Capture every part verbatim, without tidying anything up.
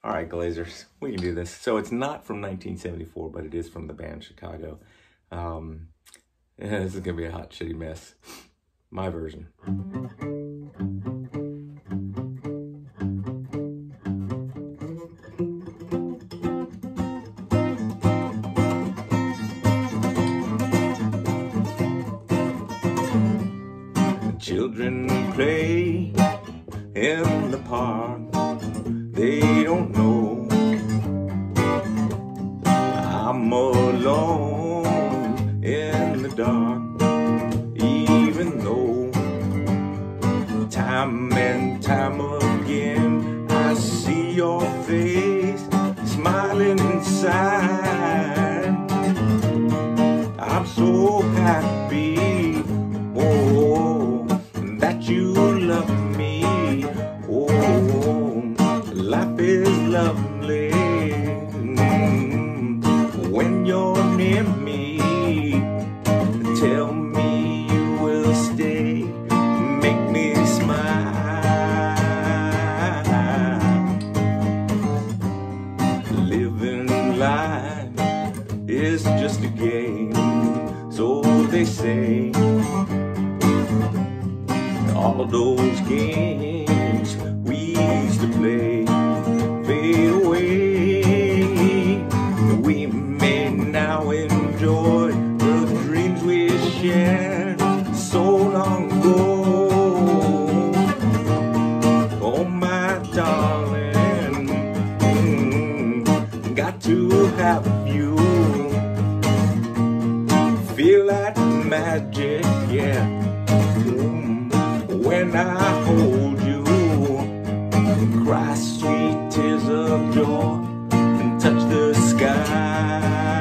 All right, Glazers, we can do this. So it's not from nineteen seventy-four, but it is from the band Chicago. Um, yeah, this is going to be a hot, shitty mess. My version. Children play in the park. They don't know I'm alone in the dark, even though time and time again I see your face smiling inside. I'm so happy, oh, that you love me. Oh, life is lovely mm, when you're near me. Tell me you will stay, make me smile. Living life is just a game, so they say. All those games we used to play fade away. We may now enjoy the dreams we shared so long ago. Oh my darling, mm, got to have you. Feel that magic, yeah. When I hold you, cry sweet tears of joy and touch the sky.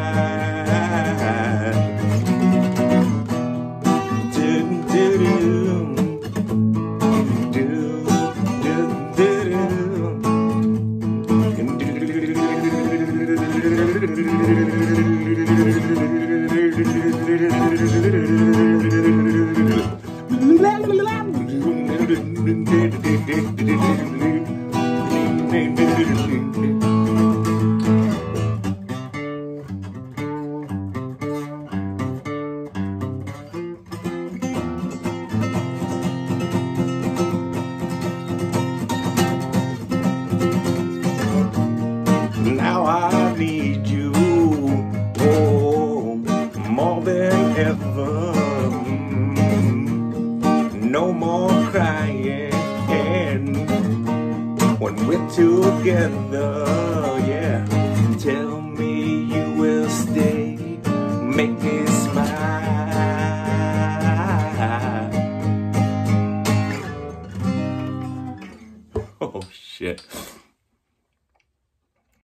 Now I need you, oh, more than ever. No more crying when we're together, yeah. Tell me you will stay, make me smile. Oh shit.